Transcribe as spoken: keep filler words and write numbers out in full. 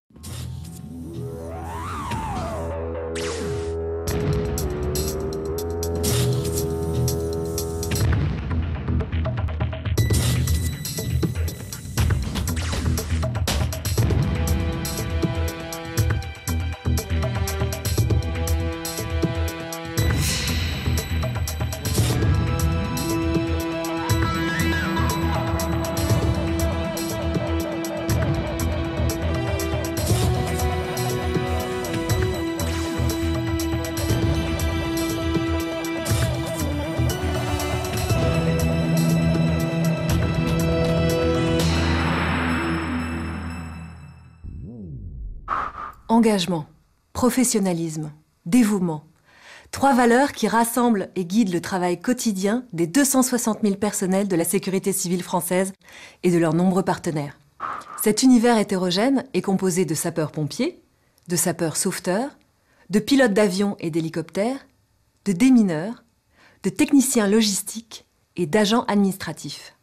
Engagement, professionnalisme, dévouement. Trois valeurs qui rassemblent et guident le travail quotidien des deux cent soixante mille personnels de la sécurité civile française et de leurs nombreux partenaires. Cet univers hétérogène est composé de sapeurs-pompiers, de sapeurs-sauveteurs, de pilotes d'avions et d'hélicoptères, de démineurs, de techniciens logistiques et d'agents administratifs.